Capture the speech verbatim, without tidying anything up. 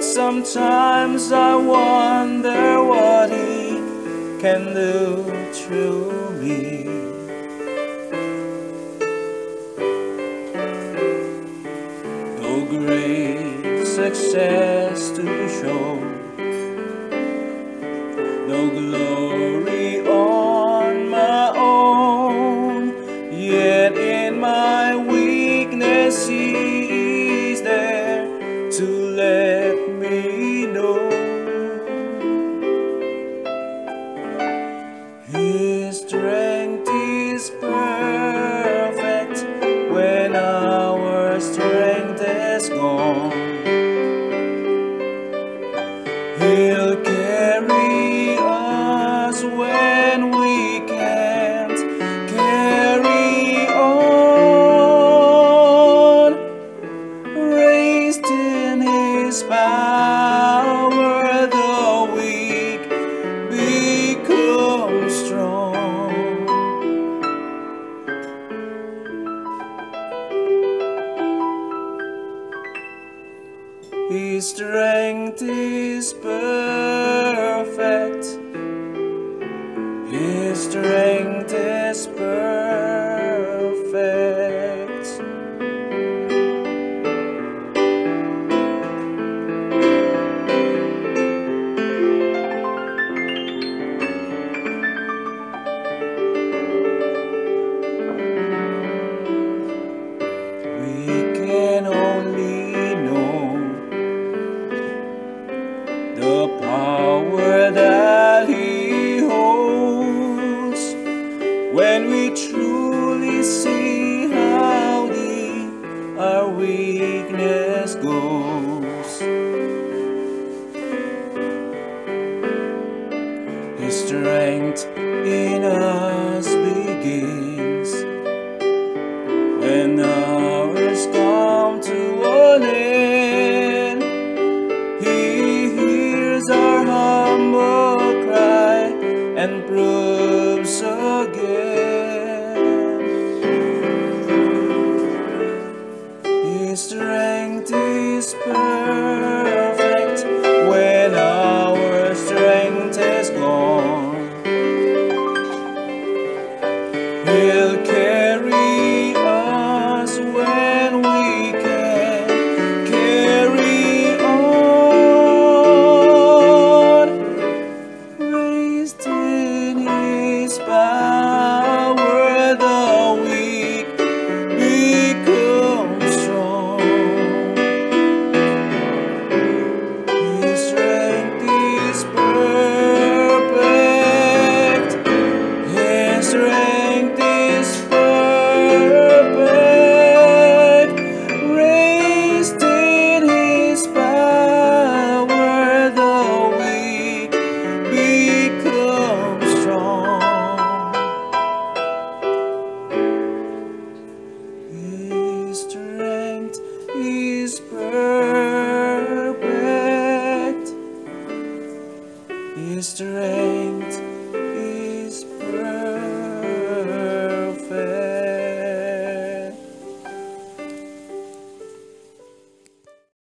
Sometimes I wonder what He can do through me. No great success to show, no glory on my own, yet in my weakness He is there to let me know. His strength is perfect when our strength is gone. He'll carry us when we can't carry on. Raised in His power, the weak become strong. His strength is perfect. His strength is perfect. We can only know the power that He holds when we truly see how deep our weakness goes. His strength in us begins when hours come to an end. He hears our humble cry and proves again. His strength is perfect when our strength is gone. He'll carry us when we can't carry on. Raised in His power, the weak become strong. His strength is perfect. His strength is perfect. Raised in His power, the weak become strong. His strength is perfect. His strength is perfect.